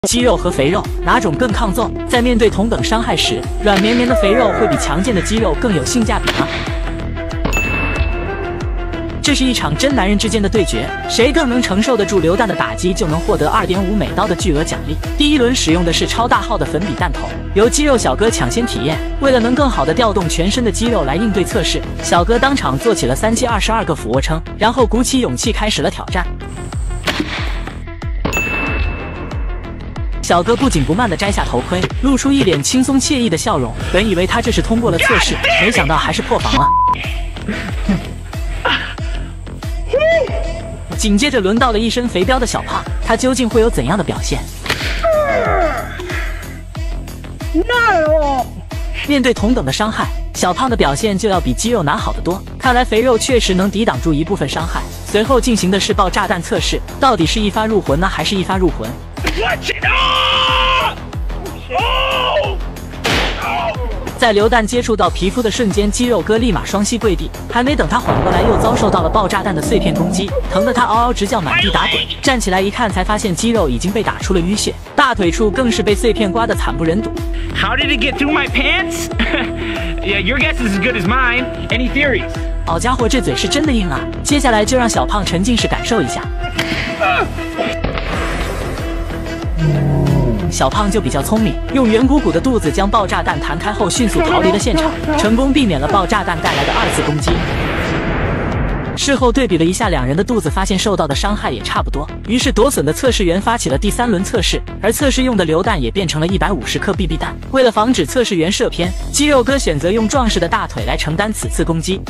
肌肉和肥肉哪种更抗揍？在面对同等伤害时，软绵绵的肥肉会比强健的肌肉更有性价比吗？这是一场真男人之间的对决，谁更能承受得住榴弹的打击，就能获得2.5美刀的巨额奖励。第一轮使用的是超大号的粉笔弹头，由肌肉小哥抢先体验。为了能更好的调动全身的肌肉来应对测试，小哥当场做起了3期22个俯卧撑，然后鼓起勇气开始了挑战。小哥不紧不慢地摘下头盔，露出一脸轻松惬意的笑容。本以为他这是通过了测试，没想到还是破防了。紧接着轮到了一身肥膘的小胖，他究竟会有怎样的表现？面对同等的伤害，小胖的表现就要比肌肉难好得多。看来肥肉确实能抵挡住一部分伤害。随后进行的是爆炸弹测试，到底是一发入魂呢，还是一发入魂？在榴弹接触到皮肤的瞬间，肌肉哥立马双膝跪地，还没等他缓过来，又遭受到了爆炸弹的碎片攻击，疼得他嗷嗷直叫，满地打滚。站起来一看，才发现肌肉已经被打出了淤血，大腿处更是被碎片刮得惨不忍睹。 How did it get through my pants? Yeah, your guess is as good as mine. Any theories? 好家伙，这嘴是真的硬啊！接下来就让小胖沉浸式感受一下。小胖就比较聪明，用圆鼓鼓的肚子将爆炸弹弹开后，迅速逃离了现场，成功避免了爆炸弹带来的2次攻击。事后对比了一下两人的肚子，发现受到的伤害也差不多，于是夺笋的测试员发起了第3轮测试，而测试用的榴弹也变成了150克 BB 弹。为了防止测试员射偏，肌肉哥选择用壮实的大腿来承担此次攻击。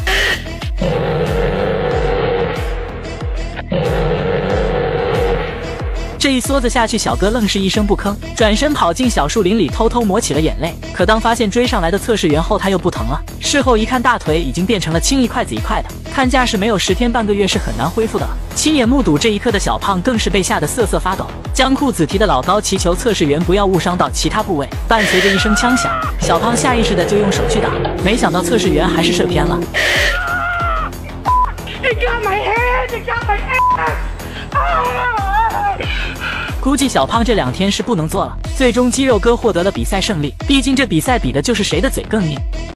这一梭子下去，小哥愣是一声不吭，转身跑进小树林里，偷偷抹起了眼泪。可当发现追上来的测试员后，他又不疼了。事后一看，大腿已经变成了青一块紫一块的，看架势没有10天半个月是很难恢复的了。亲眼目睹这一刻的小胖更是被吓得瑟瑟发抖，将裤子提得老高，祈求测试员不要误伤到其他部位。伴随着一声枪响，小胖下意识的就用手去挡，没想到测试员还是射偏了。估计小胖这2天是不能做了。最终肌肉哥获得了比赛胜利，毕竟这比赛比的就是谁的嘴更硬。